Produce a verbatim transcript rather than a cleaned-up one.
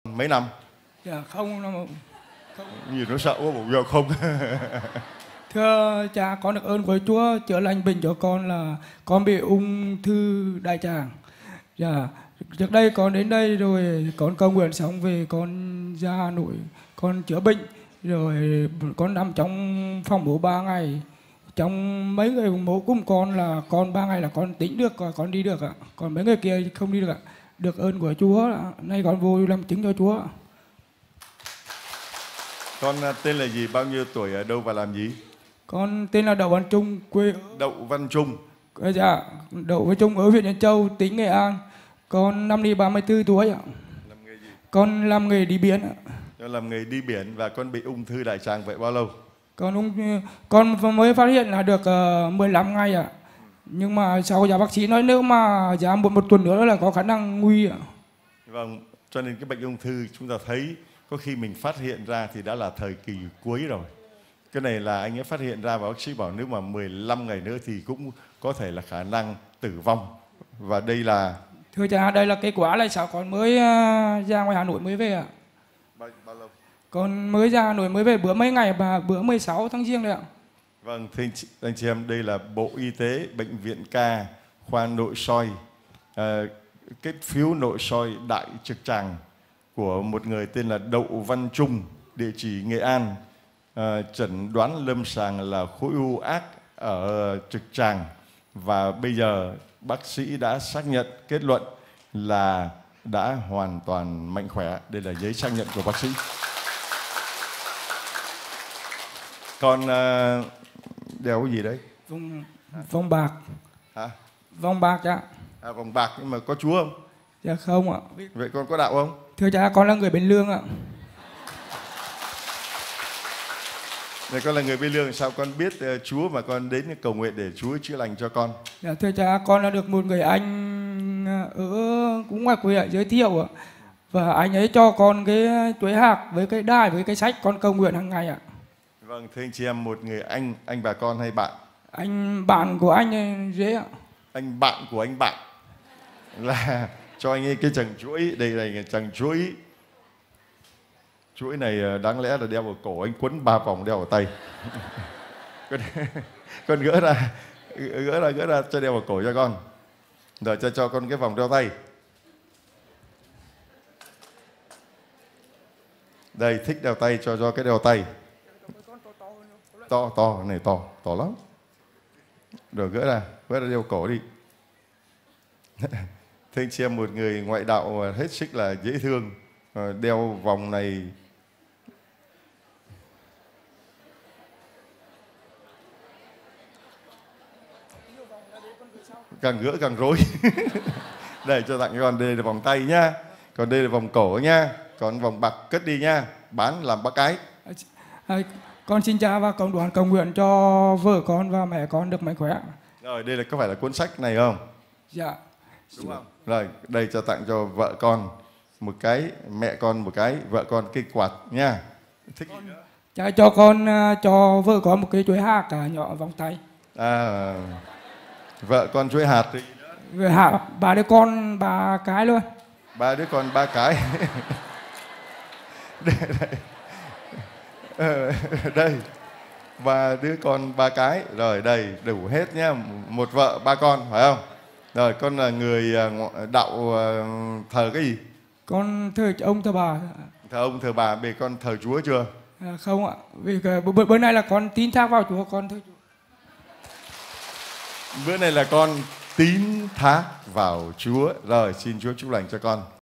Mấy năm? Dạ không, không. Nhìn nó sợ quá, bụng không. Thưa cha, con được ơn của Chúa chữa lành bệnh cho con là con bị ung thư đại tràng. Dạ, trước đây con đến đây rồi con cầu nguyện xong về con ra Hà Nội, con chữa bệnh rồi con nằm trong phòng mổ ba ngày. Trong mấy người mổ cùng con là con ba ngày là con tính được, con đi được ạ. Còn mấy người kia không đi được ạ. Được ơn của Chúa, nay con vô làm chứng cho Chúa. Con tên là gì, bao nhiêu tuổi, ở đâu và làm gì? Con tên là Đậu Văn Trung, quê Đậu Văn Trung. Dạ, Đậu Văn Trung ở huyện Nhân Châu, tỉnh Nghệ An. Con năm nay ba mươi tư tuổi ạ. Làm nghề gì? Con làm nghề đi biển ạ. Con làm nghề đi biển và con bị ung thư đại tràng vậy bao lâu? Con ung con mới phát hiện là được uh, mười lăm ngày ạ. Nhưng mà sau giờ bác sĩ nói nếu mà giá một một tuần nữa là có khả năng nguy ạ. Vâng, cho nên cái bệnh ung thư chúng ta thấy có khi mình phát hiện ra thì đã là thời kỳ cuối rồi. Cái này là anh ấy phát hiện ra và bác sĩ bảo nếu mà mười lăm ngày nữa thì cũng có thể là khả năng tử vong. Và đây là... Thưa cha, đây là kết quả là sao con mới uh, ra ngoài Hà Nội mới về ạ. Bao, bao lâu? Con mới ra Hà Nội mới về bữa mấy ngày và bữa mười sáu tháng Giêng đấy ạ. Vâng, thưa anh chị, anh chị em, đây là Bộ Y tế, Bệnh viện Ca, khoa nội soi, à, cái phiếu nội soi đại trực tràng của một người tên là Đậu Văn Trung, địa chỉ Nghệ An. À, chẩn đoán lâm sàng là khối u ác ở trực tràng và bây giờ bác sĩ đã xác nhận kết luận là đã hoàn toàn mạnh khỏe. Đây là giấy xác nhận của bác sĩ. Con uh, đeo cái gì đấy? Vòng, vòng bạc. Hả? Vòng bạc ạ. À, vòng bạc, nhưng mà có Chúa không? Dạ không ạ. Vậy con có đạo không? Thưa cha, con là người Bến Lương ạ. Này, con là người Bến Lương, sao con biết uh, Chúa mà con đến cầu nguyện để Chúa chữa lành cho con? Dạ thưa cha, con đã được một người anh ở cũng ngoài quê giới thiệu ạ. Và anh ấy cho con cái chuỗi hạt với cái đài với cái sách con cầu nguyện hàng ngày ạ. Vâng, thưa anh chị em, một người anh, anh bà con hay bạn? Anh bạn của anh dễ ạ. Anh bạn của anh bạn là cho anh ấy cái chằng chuỗi, đây là chằng chuỗi. Chuỗi này đáng lẽ là đeo vào cổ, anh quấn ba vòng đeo vào tay. con, con gỡ ra, gỡ ra, gỡ ra cho đeo vào cổ cho con. Rồi cho cho con cái vòng đeo tay. Đây, thích đeo tay cho cho cái đeo tay. To, to, này to, to lắm. Rồi gỡ ra, gỡ ra đeo cổ đi. Thưa anh chị em, một người ngoại đạo hết sức là dễ thương. Đeo vòng này càng gỡ càng rối. Đây cho tặng cho con, đây là vòng tay nhá. Còn đây là vòng cổ nhá. Còn vòng bạc cất đi nhá. Bán làm bác cái. À, con xin cha và cộng đoàn cầu nguyện cho vợ con và mẹ con được mạnh khỏe. Rồi, đây là có phải là cuốn sách này không? Dạ. Đúng không? Rồi, đây cho tặng cho vợ con một cái, mẹ con một cái, vợ con cái quạt nha. Thích gì nữa? Cha cho con cho vợ con một cái chuỗi hạt cả nhỏ vòng tay. À, vợ con chuỗi hạt thì Về hạt ba đứa con ba cái luôn. Ba đứa con ba cái. Đây, đây. Ờ, đây, ba đứa con ba cái. Rồi đây, đủ hết nhá. Một vợ ba con, phải không? Rồi, con là người đạo thờ cái gì? Con thờ ông thờ bà. Thờ ông thờ bà, về con thờ Chúa chưa? À, không ạ, vì bữa, bữa nay là con tín thác vào Chúa, con thờ Chúa. Bữa này là con tín thác vào Chúa. Rồi, xin Chúa chúc lành cho con.